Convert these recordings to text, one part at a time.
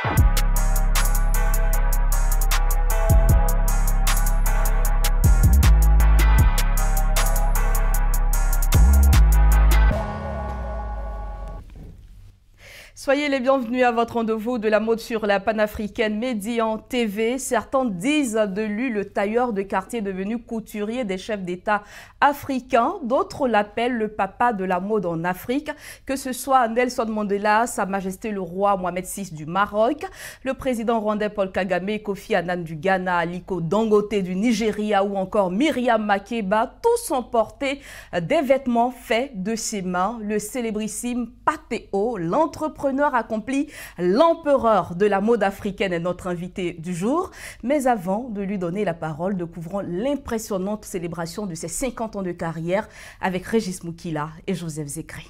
Soyez les bienvenus à votre rendez-vous de la mode sur la panafricaine Médian TV. Certains disent de lui le tailleur de quartier devenu couturier des chefs d'État africains. D'autres l'appellent le papa de la mode en Afrique. Que ce soit Nelson Mandela, Sa Majesté le roi Mohamed VI du Maroc, le président rwandais Paul Kagame, Kofi Annan du Ghana, Aliko Dangote du Nigeria ou encore Myriam Makeba, tous ont porté des vêtements faits de ses mains. Le célébrissime Patéo, l'entrepreneur accompli, l'empereur de la mode africaine est notre invité du jour. Mais avant de lui donner la parole, découvrons l'impressionnante célébration de ses 50 ans de carrière avec Régis Moukila et Joseph Zekri.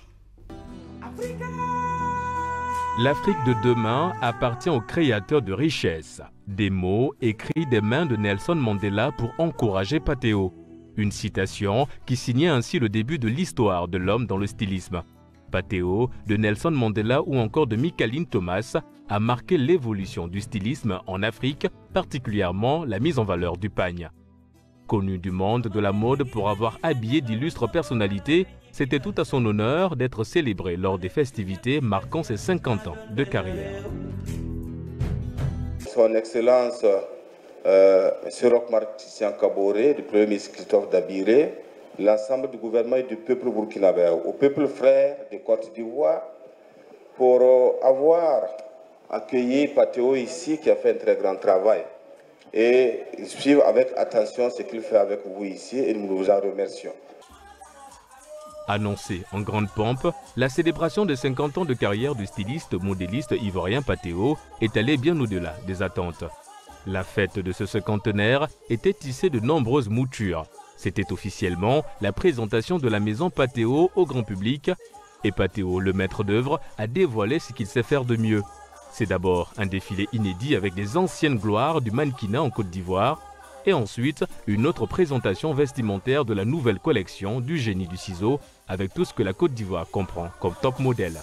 L'Afrique de demain appartient aux créateurs de richesses. Des mots écrits des mains de Nelson Mandela pour encourager Patéo. Une citation qui signait ainsi le début de l'histoire de l'homme dans le stylisme. Patéo, de Nelson Mandela ou encore de Michaeline Thomas a marqué l'évolution du stylisme en Afrique, particulièrement la mise en valeur du pagne. Connu du monde de la mode pour avoir habillé d'illustres personnalités, c'était tout à son honneur d'être célébré lors des festivités marquant ses 50 ans de carrière. Son Excellence M. Roch-Marc Christian Kaboré, le Premier ministre Christophe Dabiré, l'ensemble du gouvernement et du peuple burkinabé, au peuple frère de Côte d'Ivoire, pour avoir accueilli Patéo ici, qui a fait un très grand travail. Et suivre avec attention ce qu'il fait avec vous ici, et nous vous en remercions. Annoncée en grande pompe, la célébration des 50 ans de carrière du styliste modéliste ivoirien Patéo est allée bien au-delà des attentes. La fête de ce cinquantenaire était tissée de nombreuses moutures. C'était officiellement la présentation de la maison Patéo au grand public et Patéo, le maître d'œuvre, a dévoilé ce qu'il sait faire de mieux. C'est d'abord un défilé inédit avec des anciennes gloires du mannequinat en Côte d'Ivoire et ensuite une autre présentation vestimentaire de la nouvelle collection du génie du ciseau avec tout ce que la Côte d'Ivoire comprend comme top modèle.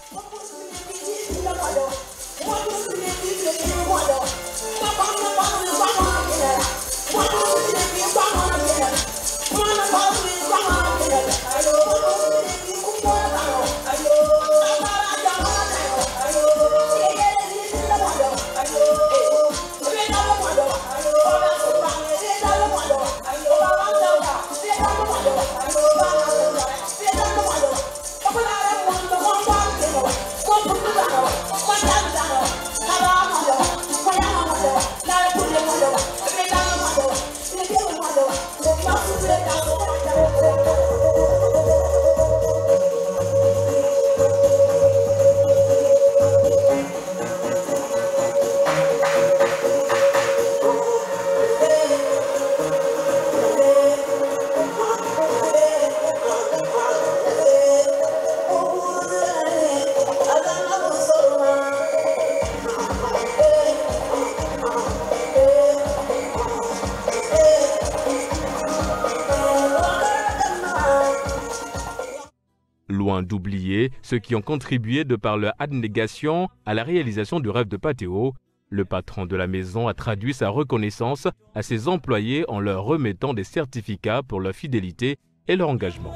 Loin d'oublier ceux qui ont contribué de par leur abnégation à la réalisation du rêve de Patéo, le patron de la maison a traduit sa reconnaissance à ses employés en leur remettant des certificats pour leur fidélité et leur engagement.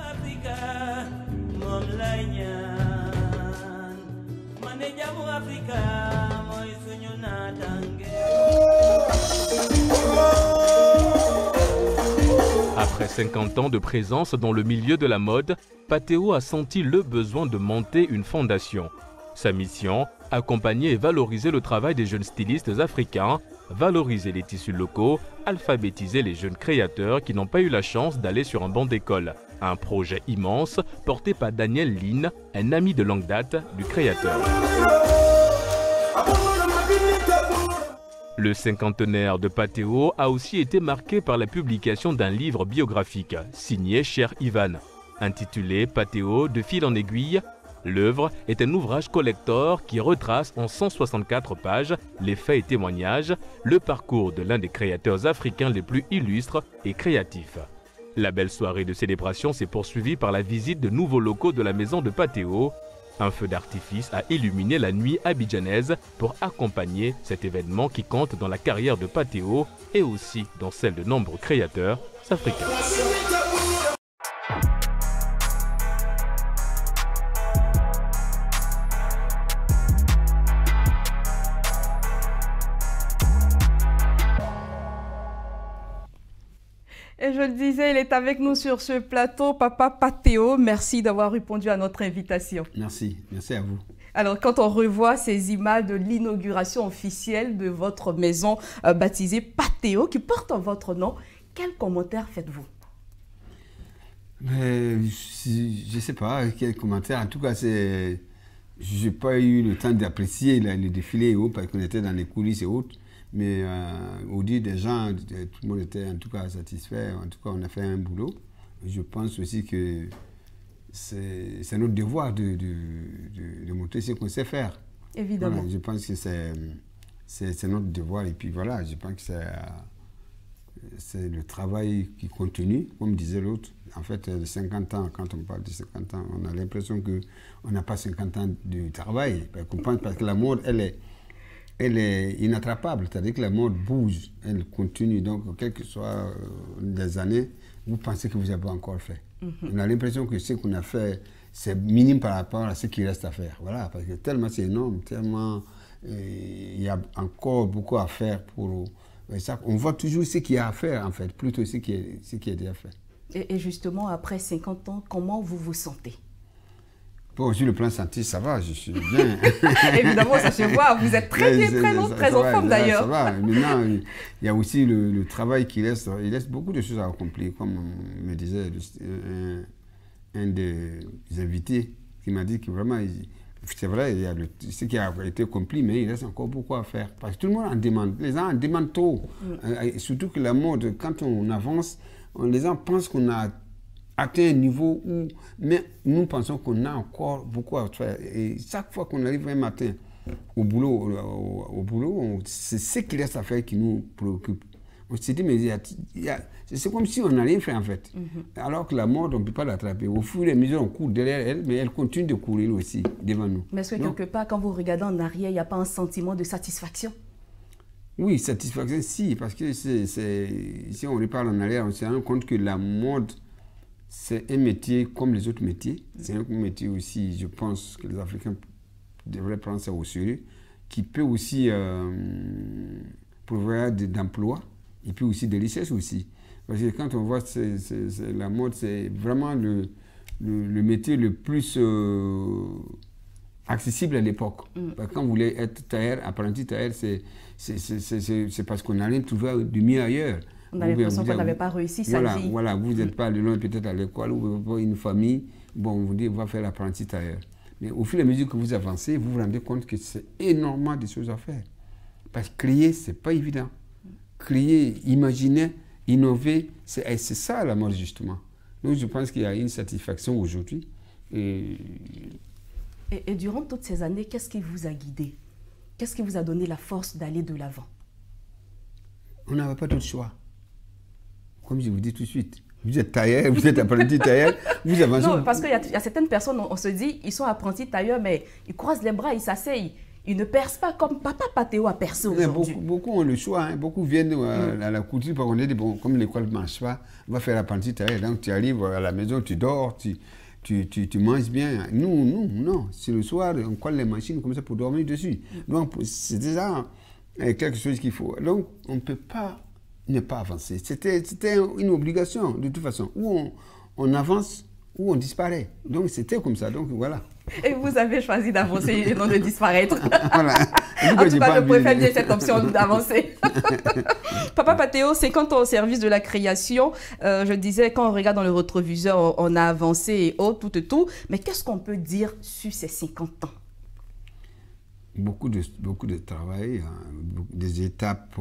Après 50 ans de présence dans le milieu de la mode, Patéo a senti le besoin de monter une fondation. Sa mission, accompagner et valoriser le travail des jeunes stylistes africains, valoriser les tissus locaux, alphabétiser les jeunes créateurs qui n'ont pas eu la chance d'aller sur un banc d'école. Un projet immense porté par Daniel Lin, un ami de longue date du créateur. Le cinquantenaire de Patéo a aussi été marqué par la publication d'un livre biographique signé Cher Ivan. Intitulé Patéo de fil en aiguille, l'œuvre est un ouvrage collector qui retrace en 164 pages les faits et témoignages, le parcours de l'un des créateurs africains les plus illustres et créatifs. La belle soirée de célébration s'est poursuivie par la visite de nouveaux locaux de la maison de Patéo, Un feu d'artifice a illuminé la nuit abidjanaise pour accompagner cet événement qui compte dans la carrière de Patteo et aussi dans celle de nombreux créateurs africains. Et je le disais, il est avec nous sur ce plateau, Papa Patteo. Merci d'avoir répondu à notre invitation. Merci, merci à vous. Alors, quand on revoit ces images de l'inauguration officielle de votre maison baptisée Patteo, qui porte votre nom, quel commentaire faites-vous? Je ne sais pas, quel commentaire. En tout cas, je n'ai pas eu le temps d'apprécier le défilé et autres, parce qu'on était dans les coulisses et autres. Mais au dit des gens, tout le monde était en tout cas satisfait. En tout cas, on a fait un boulot. Je pense aussi que c'est notre devoir de montrer ce qu'on sait faire. Évidemment. Voilà, je pense que c'est notre devoir. Et puis voilà, je pense que c'est le travail qui continue, comme disait l'autre. En fait, 50 ans, quand on parle de 50 ans, on a l'impression qu'on n'a pas 50 ans de travail. Parce que la mode, elle est inattrapable, c'est-à-dire que la mode bouge, elle continue. Donc, quelles que soient les années, vous pensez que vous avez encore fait. On a l'impression que ce qu'on a fait, c'est minime par rapport à ce qui reste à faire. Voilà, parce que tellement c'est énorme, tellement il y a encore beaucoup à faire pour ça. On voit toujours ce qu'il y a à faire, en fait, plutôt ce qui est déjà fait. Et justement, après 50 ans, comment vous vous sentez? Bon, sur le plan santé, ça va, je suis bien. Évidemment, ça se voit. Vous êtes très bien, très en forme d'ailleurs. Ça va. Maintenant, il y a aussi le travail qui reste. Il reste beaucoup de choses à accomplir. Comme me disait un des invités qui m'a dit que vraiment, c'est vrai, il y a ce qui a été accompli, mais il reste encore beaucoup à faire. Parce que tout le monde en demande. Les gens en demandent trop. Surtout que la mode, quand on avance, les gens pensent qu'on a atteint un niveau où, mais nous pensons qu'on a encore beaucoup à faire. Et chaque fois qu'on arrive un matin au boulot, c'est ce qui reste à faire qui nous préoccupe. On se dit, mais c'est comme si on n'a rien fait en fait. Alors que la mode, on ne peut pas l'attraper. Au fur et à mesure, on court derrière elle, mais elle continue de courir aussi devant nous. Mais est-ce que quelque part, quand vous regardez en arrière, il n'y a pas un sentiment de satisfaction? Oui, satisfaction, si, parce que si on reparle en arrière, on se rend compte que la mode, c'est un métier comme les autres métiers. C'est un métier aussi, je pense, que les Africains devraient prendre ça au sérieux, qui peut aussi pourvoir d'emplois et puis aussi de richesses aussi. Parce que quand on voit la mode, c'est vraiment le métier le plus accessible à l'époque. Quand vous voulez être tailleur, apprenti tailleur, c'est parce qu'on n'a rien trouvé de mieux ailleurs. On a l'impression qu'on n'avait pas réussi sa vie. Voilà, vous n'êtes pas loin peut-être à l'école ou une famille. Bon, on vous dit, on va faire l'apprenti tailleur. Mais au fur et à mesure que vous avancez, vous vous rendez compte que c'est énormément de choses à faire. Parce que créer, ce n'est pas évident. Créer, imaginer, innover, c'est ça la mode justement. Donc je pense qu'il y a une satisfaction aujourd'hui. Et durant toutes ces années, qu'est-ce qui vous a guidé? Qu'est-ce qui vous a donné la force d'aller de l'avant? On n'avait pas d'autre choix. Comme je vous dis tout de suite, vous êtes tailleur, vous êtes apprenti tailleur, vous avancez. Non, parce qu'il y a certaines personnes, on se dit, ils sont apprentis tailleurs, mais ils croisent les bras, ils s'asseyent. Ils ne percent pas comme Papa Patteo a percé aujourd'hui. Beaucoup ont le choix, hein. Beaucoup viennent à la couture, parce qu'on dit, bon, comme l'école ne marche pas, on va faire apprenti tailleur. Donc tu arrives à la maison, tu dors, tu manges bien. Nous, non. C'est le soir, on colle les machines comme ça pour dormir dessus. Donc c'est déjà quelque chose qu'il faut. Donc on ne peut pas ne pas avancer. C'était une obligation, de toute façon. Ou on avance, ou on disparaît. Donc c'était comme ça, donc voilà. Et vous avez choisi d'avancer et non de disparaître. Voilà. En tout cas, je préfère bien cette option d'avancer. Papa Patteo, 50 ans au service de la création. Je disais, quand on regarde dans le rétroviseur, on a avancé et autres, tout. Mais qu'est-ce qu'on peut dire sur ces 50 ans? Beaucoup de travail, hein, des étapes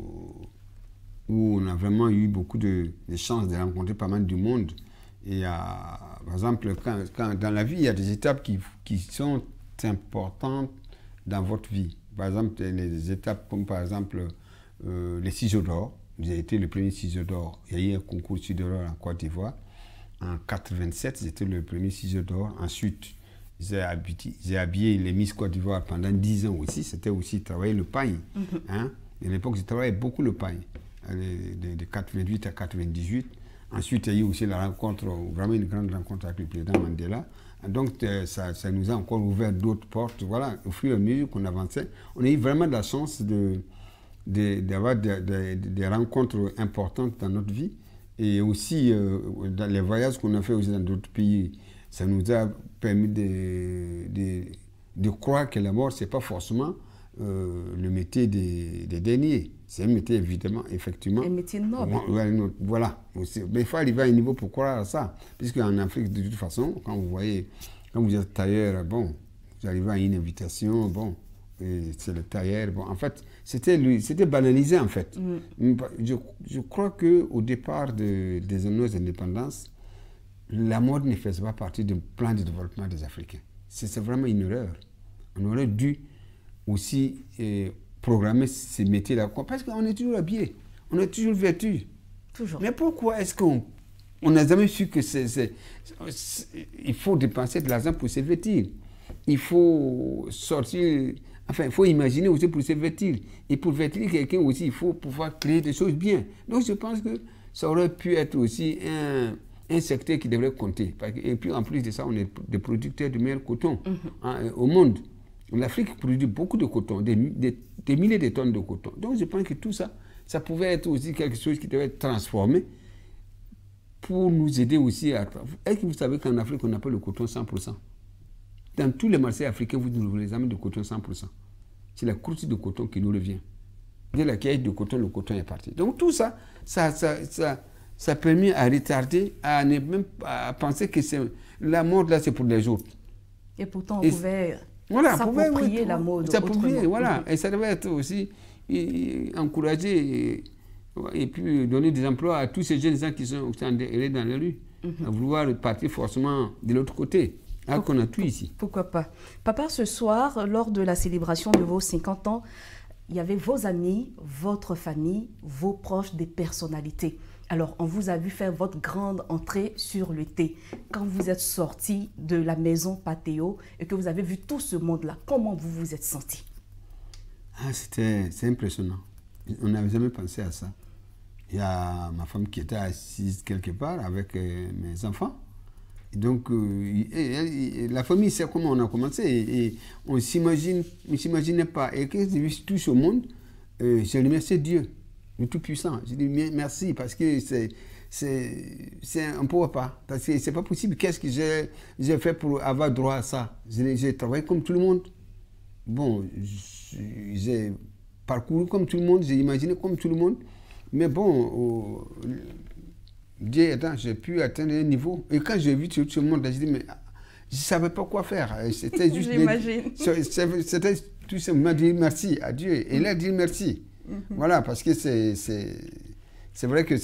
où on a vraiment eu beaucoup de chances de rencontrer pas mal du monde. Et par exemple, quand dans la vie, il y a des étapes qui sont importantes dans votre vie. Par exemple, les étapes comme par exemple les ciseaux d'or. Vous avez été le premier ciseau d'or. Il y a eu un concours de ciseaux d'or en Côte d'Ivoire. En 1987, c'était le premier ciseau d'or. Ensuite, J'ai habillé les Miss Côte d'Ivoire pendant 10 ans aussi. C'était aussi travailler le pagne. Hein. À l'époque, j'ai travaillé beaucoup le pagne, de 88 à 98. Ensuite, il y a eu aussi la rencontre, vraiment une grande rencontre avec le président Mandela. Donc, ça nous a encore ouvert d'autres portes. Voilà, au fur et à mesure qu'on avançait, on a eu vraiment de la chance d'avoir des rencontres importantes dans notre vie. Et aussi, dans les voyages qu'on a fait aussi dans d'autres pays, ça nous a permis de croire que la mort, ce n'est pas forcément le métier des derniers. C'est un métier, évidemment, effectivement. Un métier noble. Voilà. Mais il faut arriver à un niveau pour croire à ça. Puisqu'en Afrique, de toute façon, quand vous êtes tailleur, bon, vous arrivez à une invitation, bon, c'est le tailleur. Bon, en fait, c'était banalisé, en fait. Je crois qu'au départ des nos indépendances, la mode ne faisait pas partie du plan de développement des Africains. C'est vraiment une erreur. On aurait dû aussi programmer ces métiers-là. Parce qu'on est toujours habillé, on est toujours vêtu. Toujours. Mais pourquoi est-ce qu'on n'a jamais su que il faut dépenser de l'argent pour se vêtir? Il faut sortir, enfin, il faut imaginer aussi pour se vêtir. Et pour vêtir quelqu'un aussi, il faut pouvoir créer des choses bien. Donc je pense que ça aurait pu être aussi un secteur qui devrait compter. Et puis en plus de ça, on est des producteurs de meilleur coton au monde. L'Afrique produit beaucoup de coton, des milliers de tonnes de coton. Donc je pense que tout ça, ça pouvait être aussi quelque chose qui devait être transformé pour nous aider aussi à... Est-ce que vous savez qu'en Afrique, on appelle le coton 100%? Dans tous les marchés africains, vous ne trouvez jamais de coton 100%. C'est la croûte de coton qui nous revient. Dès la caisse de coton, le coton est parti. Donc tout ça, ça permet à retarder, à ne même pas penser que la mode là, c'est pour les autres. Et pourtant, on pouvait... Voilà, s'approprier la mode. S'approprier, voilà. Et ça devait être aussi encourager et puis donner des emplois à tous ces jeunes gens qui sont allés dans la rue, à vouloir partir forcément de l'autre côté. Alors qu'on a tout ici. Pourquoi pas. Papa, ce soir, lors de la célébration de vos 50 ans, il y avait vos amis, votre famille, vos proches, des personnalités. Alors, on vous a vu faire votre grande entrée sur le thé. Quand vous êtes sorti de la maison Patéo et que vous avez vu tout ce monde-là, comment vous vous êtes senti? C'est impressionnant. On n'avait jamais pensé à ça. Il y a ma femme qui était assise quelque part avec mes enfants. Et donc, la famille sait comment on a commencé. Et on ne s'imaginait pas. Et quand j'ai vu tout ce monde, j'ai remercié Dieu, le Tout-Puissant. J'ai dit merci parce que on ne pourra pas. Parce que ce n'est pas possible. Qu'est-ce que j'ai fait pour avoir droit à ça? J'ai travaillé comme tout le monde. Bon, j'ai parcouru comme tout le monde, j'ai imaginé comme tout le monde. Mais bon, Dieu aidant, j'ai pu atteindre un niveau. Et quand j'ai vu tout ce monde-là, j'ai dit, mais je ne savais pas quoi faire. C'était juste... C'était tout simplement dire merci à Dieu. Et là, dire merci. Voilà, parce que c'est vrai que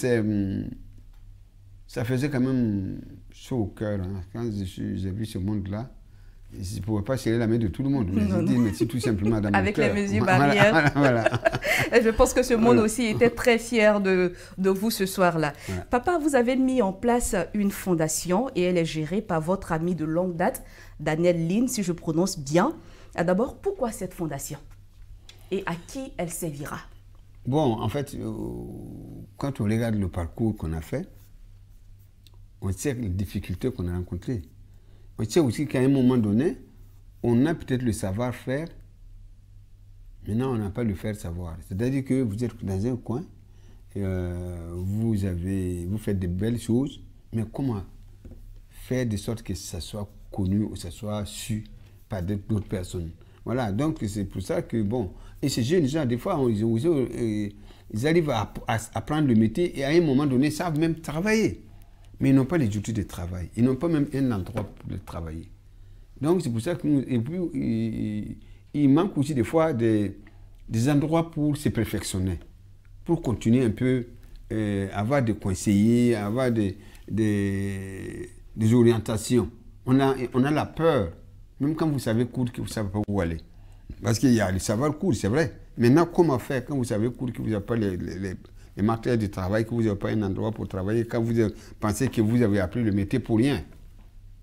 ça faisait quand même chaud au cœur. Hein. Quand j'ai vu ce monde-là, je ne pouvais pas serrer la main de tout le monde. Mais j'ai dit merci tout simplement dans mon cœur. Avec les mesures barrières. Voilà. Et je pense que ce monde aussi était très fier de vous ce soir-là. Voilà. Papa, vous avez mis en place une fondation et elle est gérée par votre ami de longue date, Daniel Lin, si je prononce bien. D'abord, pourquoi cette fondation? Et à qui elle servira? Bon, en fait, quand on regarde le parcours qu'on a fait, on sait les difficultés qu'on a rencontrées. On sait aussi qu'à un moment donné, on a peut-être le savoir-faire, maintenant on n'a pas le faire-savoir. C'est-à-dire que vous êtes dans un coin, vous faites de belles choses, mais comment faire de sorte que ça soit connu ou ça soit su par d'autres personnes? Voilà, donc c'est pour ça que, bon, et ces jeunes gens, des fois, ils arrivent à prendre le métier et à un moment donné, ils savent même travailler. Mais ils n'ont pas les outils de travail. Ils n'ont pas même un endroit pour travailler. Donc c'est pour ça qu'il manque aussi des fois des endroits pour se perfectionner, pour continuer un peu, avoir des conseillers, avoir des orientations. On a la peur, même quand vous savez coudre, que vous ne savez pas où aller. Parce qu'il y a le savoir coudre, c'est vrai. Maintenant, comment faire quand vous savez coudre, que vous n'avez pas les matériels de travail, que vous n'avez pas un endroit pour travailler, quand vous pensez que vous avez appris le métier pour rien?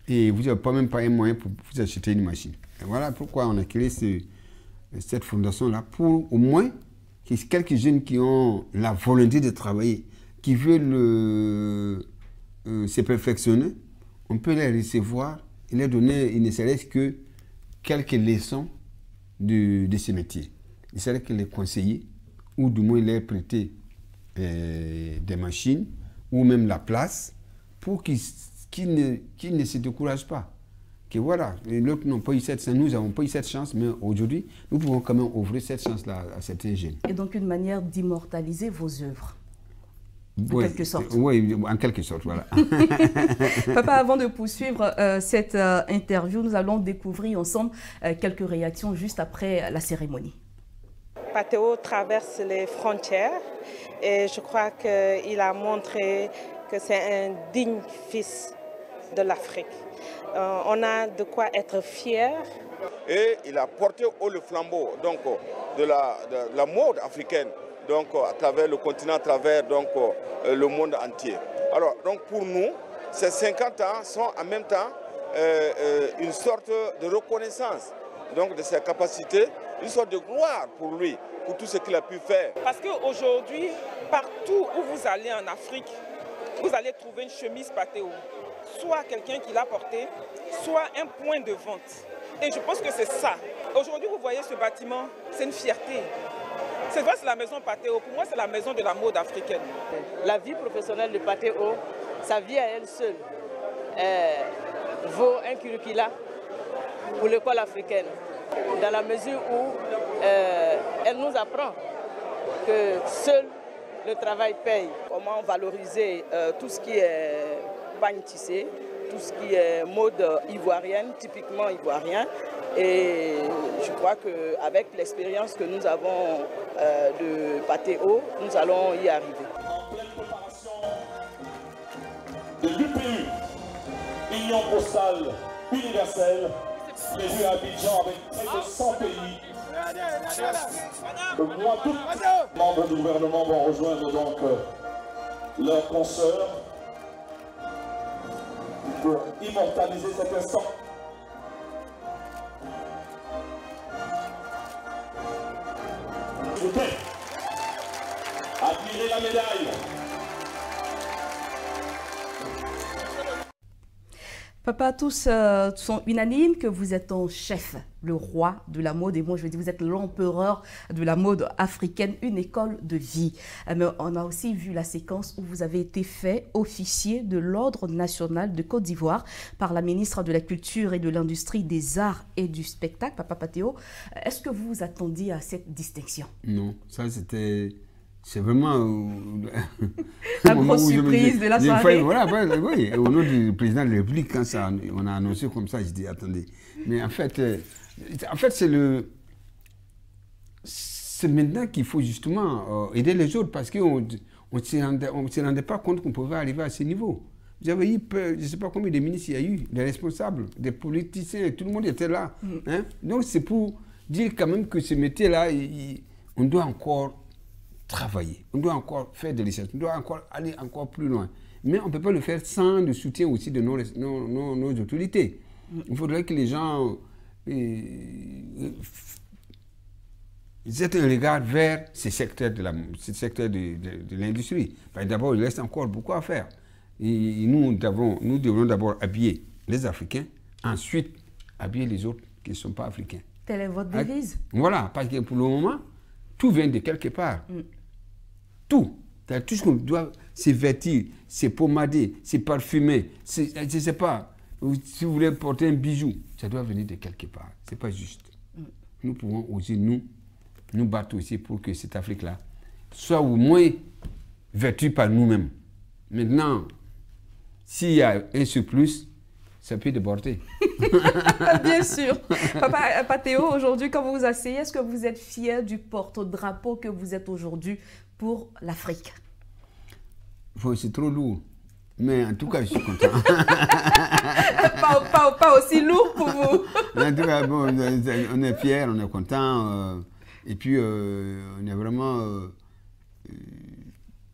et vous n'avez même pas un moyen pour vous acheter une machine. Et voilà pourquoi on a créé cette fondation-là, pour au moins qu'il y ait quelques jeunes qui ont la volonté de travailler, qui veulent se perfectionner, on peut les recevoir et leur donner, il ne serait-ce que quelques leçons de ce métier. Il serait que les conseiller, ou du moins leur prêter des machines, ou même la place, pour qu'ils ne se découragent pas. Que voilà, l'autre n'ont pas eu cette chance, nous n'avons pas eu cette chance, mais aujourd'hui, nous pouvons quand même ouvrir cette chance-là à certains jeunes. Et donc une manière d'immortaliser vos œuvres, en Oui, quelque sorte. Oui, en quelque sorte, voilà. Papa, avant de poursuivre cette interview, nous allons découvrir ensemble quelques réactions juste après la cérémonie. Patéo traverse les frontières et je crois qu'il a montré que c'est un digne fils de l'Afrique. On a de quoi être fiers. Et il a porté haut le flambeau donc, de la mode africaine donc, à travers le continent, à travers donc, le monde entier. Alors, donc pour nous, ces 50 ans sont en même temps une sorte de reconnaissance donc, de ses capacités, une sorte de gloire pour lui, pour tout ce qu'il a pu faire. Parce qu'aujourd'hui, partout où vous allez en Afrique, vous allez trouver une chemise Patéo. Soit quelqu'un qui l'a portée, soit un point de vente. Et je pense que c'est ça. Aujourd'hui, vous voyez ce bâtiment, c'est une fierté. C'est vrai, c'est la maison Patéo. Pour moi, c'est la maison de la mode africaine. La vie professionnelle de Patéo, sa vie à elle seule, vaut un curricula pour l'école africaine. Dans la mesure où elle nous apprend que seul le travail paye. Comment valoriser tout ce qui est pagne tissé, tout ce qui est mode ivoirienne, typiquement ivoirien. Et je crois qu'avec l'expérience que nous avons de Patéo, nous allons y arriver. En pleine préparation de l'UPU, Union postale universelle, prévue à Abidjan avec près de 100 pays. Le mois d'août, les membres du gouvernement vont rejoindre donc leurs consoeurs pour immortaliser cet instant. S'il vous plaît, admirez la médaille. Papa, tous sont unanimes que vous êtes un chef, le roi de la mode. Et moi, je dis, vous êtes l'empereur de la mode africaine, une école de vie. Mais on a aussi vu la séquence où vous avez été fait officier de l'Ordre national de Côte d'Ivoire par la ministre de la Culture et de l'Industrie des Arts et du Spectacle, Papa Patéo. Est-ce que vous vous attendiez à cette distinction? Non, ça c'était... C'est vraiment la grosse surprise de la soirée. Voilà, oui, au nom du président de la République, quand ça, on a annoncé comme ça, je dis attendez. Mais en fait c'est maintenant qu'il faut justement aider les autres parce qu'on ne se rendait pas compte qu'on pouvait arriver à ce niveau. Vous avez eu, je ne sais pas combien de ministres il y a eu, des responsables, des politiciens, tout le monde était là. Hein? Donc c'est pour dire quand même que ce métier-là, on doit encore travailler, on doit encore faire des recherches, on doit encore aller encore plus loin. Mais on ne peut pas le faire sans le soutien aussi de nos autorités. Il faudrait que les gens aient un regard vers ces secteurs de l'industrie. D'abord, il reste encore beaucoup à faire. Et nous devons d'abord habiller les Africains, ensuite habiller les autres qui ne sont pas africains. Telle est votre devise? Voilà, parce que pour le moment, tout vient de quelque part. Tout. Tout ce qu'on doit, c'est vêtir, c'est pomader, c'est parfumer, je ne sais pas, si vous voulez porter un bijou, ça doit venir de quelque part. Ce n'est pas juste. Nous pouvons aussi nous battre aussi pour que cette Afrique-là soit au moins vêtue par nous-mêmes. Maintenant, s'il y a un surplus, ça peut déborder. Bien sûr. Papa Patéo, aujourd'hui, quand vous vous asseyez, est-ce que vous êtes fier du porte-drapeau que vous êtes aujourd'hui pour l'Afrique? C'est trop lourd. Mais en tout cas, je suis content. pas aussi lourd pour vous. En tout cas, bon, on est fiers, on est content. Et puis, on est vraiment...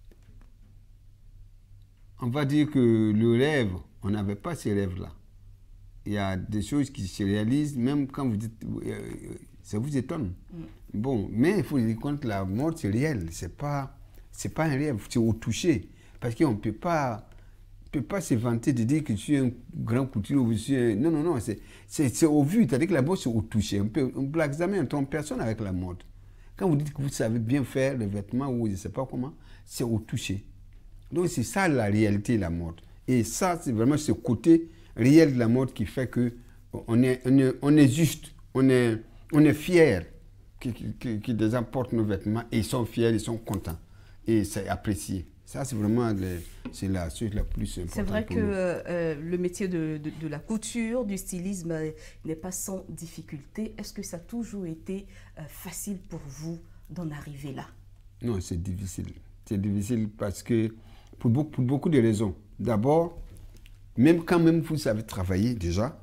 on va dire que le rêve, on n'avait pas ces rêves-là. il y a des choses qui se réalisent, même quand vous dites, ça vous étonne. Bon, mais il faut dire compte, la mode, c'est réel. C'est pas un rêve, c'est au toucher. Parce qu'on ne peut pas se vanter de dire que je suis un grand couturier ou je suis un... Non, non, non, c'est au vu, c'est-à-dire que la mode, c'est au toucher. On ne blague jamais, on ne trompe personne avec la mode. Quand vous dites que vous savez bien faire les vêtements ou je ne sais pas comment, c'est au toucher. Donc, c'est ça la réalité de la mode. Et ça, c'est vraiment ce côté réel de la mode qui fait qu'on est juste, on est fiers qu'ils les apportent nos vêtements et ils sont fiers, ils sont contents. Et c'est apprécié. Ça, c'est vraiment c'est la chose la plus importante. C'est vrai que le métier de la couture, du stylisme n'est pas sans difficulté. Est-ce que ça a toujours été facile pour vous d'en arriver là? Non, c'est difficile. C'est difficile parce que, pour beaucoup de raisons. D'abord, même quand vous savez travailler déjà,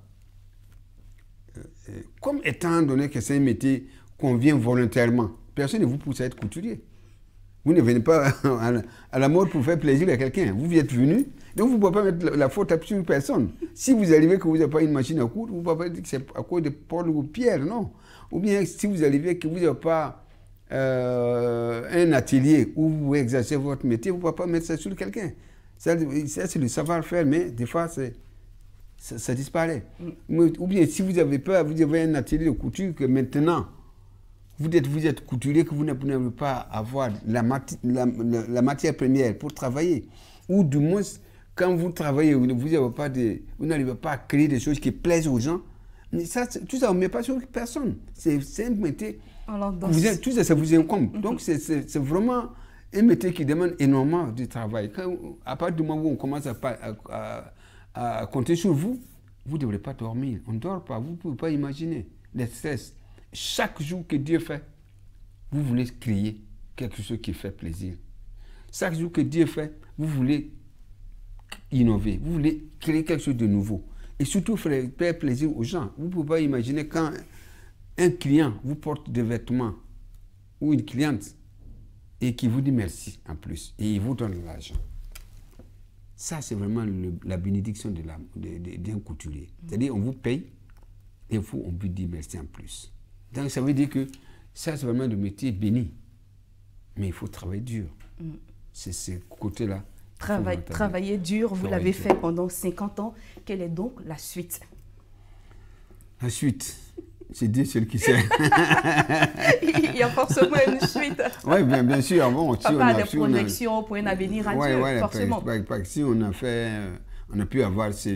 comme étant donné que c'est un métier qu'on vient volontairement, personne ne vous pousse à être couturier. Vous ne venez pas à la mode pour faire plaisir à quelqu'un. Vous y êtes venu, donc vous ne pouvez pas mettre la faute sur personne. Si vous arrivez que vous n'avez pas une machine à coudre, vous ne pouvez pas dire que c'est à cause de Paul ou Pierre, non. Ou bien si vous arrivez que vous n'avez pas un atelier où vous exercez votre métier, vous ne pouvez pas mettre ça sur quelqu'un. Ça c'est le savoir-faire, mais des fois, ça disparaît. Ou bien si vous avez peur, vous avez un atelier de couture que maintenant, vous êtes couturier, que vous ne pouvez pas avoir la matière première pour travailler. Ou du moins, quand vous travaillez, vous n'arrivez pas à créer des choses qui plaisent aux gens. Mais ça, tout ça, on ne met pas sur personne. C'est un métier. Tout ça, ça vous incombe. Donc, c'est vraiment un métier qui demande énormément de travail. À partir du moment où on commence à compter sur vous, vous ne devrez pas dormir. On ne dort pas. Vous ne pouvez pas imaginer le stress. Chaque jour que Dieu fait, vous voulez créer quelque chose qui fait plaisir. Chaque jour que Dieu fait, vous voulez innover, vous voulez créer quelque chose de nouveau. Et surtout faire plaisir aux gens. Vous ne pouvez pas imaginer quand un client vous porte des vêtements ou une cliente et qui vous dit merci en plus et il vous donne l'argent. Ça, c'est vraiment la bénédiction d'un couturier. C'est-à-dire, on vous paye et vous, on vous dit merci en plus. Donc, ça veut dire que ça, c'est vraiment le métier béni. Mais il faut travailler dur. C'est ce côté-là. Travailler dur, vous l'avez fait pendant 50 ans. Quelle est donc la suite? La suite, c'est Dieu seul qui sait. Il y a forcément une suite. Oui, bien sûr. Bon, si on a des projections pour un avenir à Dieu, forcément. Si on a pu avoir ce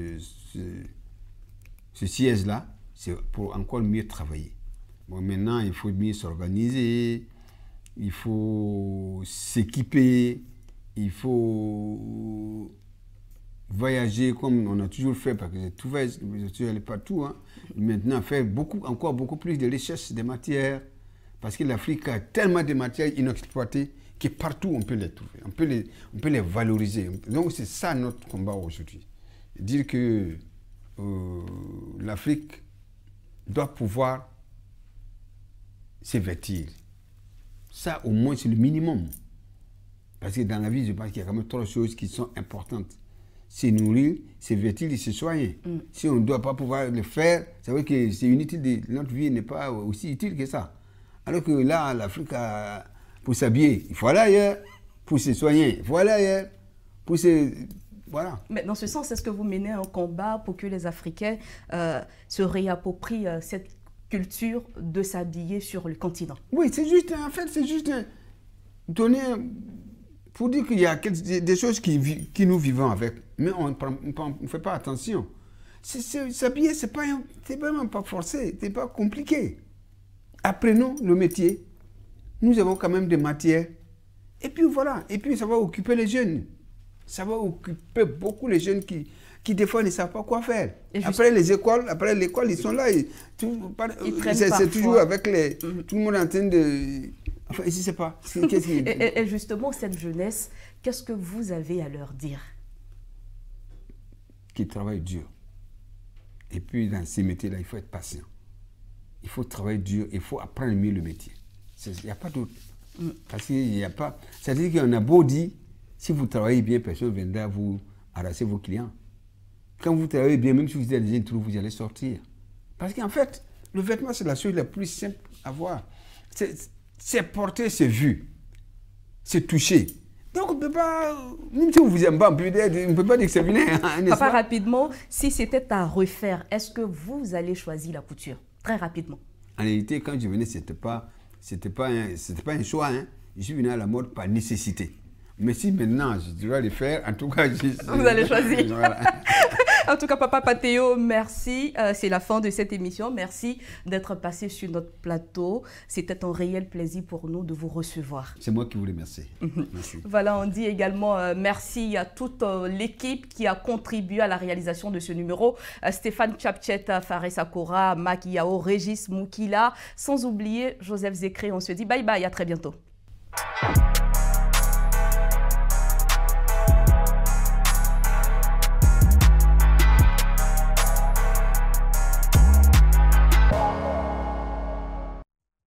siège-là, c'est pour encore mieux travailler. Bon, maintenant, il faut mieux s'organiser, il faut s'équiper, il faut voyager comme on a toujours fait, parce que je suis allé partout. Hein. Maintenant, faire encore beaucoup plus de recherche des matières, parce que l'Afrique a tellement de matières inexploitées que partout on peut les trouver, on peut les valoriser. Donc c'est ça notre combat aujourd'hui. Dire que l'Afrique doit pouvoir se vêtir. Ça, au moins, c'est le minimum. Parce que dans la vie, je pense qu'il y a quand même trois choses qui sont importantes. Se nourrir, se vêtir et se soigner. Si on ne doit pas pouvoir le faire, ça veut dire que c'est inutile. Notre vie n'est pas aussi utile que ça. Alors que là, l'Afrique, pour s'habiller, il faut aller ailleurs. Pour se soigner, il faut aller ailleurs. Pour se... Voilà. Mais dans ce sens, est-ce que vous menez un combat pour que les Africains se réapproprient cette culture de s'habiller sur le continent? Oui, c'est juste, en fait, c'est juste donner, pour dire qu'il y a des choses qui nous vivons avec, mais on ne fait pas attention. S'habiller, c'est vraiment pas forcé, c'est pas compliqué. Apprenons le métier, nous avons quand même des matières, et puis voilà, et puis ça va occuper les jeunes. Ça va occuper beaucoup les jeunes qui des fois ne savent pas quoi faire. Après l'école, ils sont là. C'est toujours avec tout le monde en train de... Enfin, je ne sais pas. Et justement, cette jeunesse, qu'est-ce que vous avez à leur dire? Qu'ils travaillent dur. Et puis, dans ces métiers-là, il faut être patient. Il faut travailler dur, il faut apprendre mieux le métier. Il n'y a pas d'autre. Parce qu'il n'y a pas... C'est-à-dire qu'on a beau dire, si vous travaillez bien, personne viendra vous arracher vos clients. quand vous travaillez bien, même si vous êtes déjà un trou, vous allez sortir. Parce qu'en fait, le vêtement, c'est la chose la plus simple à voir. C'est porter, c'est vu. C'est toucher. Donc, on ne peut pas, même si on vous aime pas, on ne peut pas dire que c'est vilain. Hein, Papa, rapidement, si c'était à refaire, est-ce que vous allez choisir la couture? Très rapidement. En réalité, quand je venais, ce n'était pas un choix. Hein. Je suis venu à la mode par nécessité. Mais si maintenant, je dois le faire, en tout cas, vous allez choisir. Voilà. En tout cas, Papa Patéo, merci. C'est la fin de cette émission. Merci d'être passé sur notre plateau. C'était un réel plaisir pour nous de vous recevoir. C'est moi qui vous remercie. Merci. Voilà, on dit également merci à toute l'équipe qui a contribué à la réalisation de ce numéro. Stéphane Tchapchet, Fares Sakora, Mac Yao, Régis Moukila, sans oublier Joseph Zécré. On se dit bye bye, à très bientôt.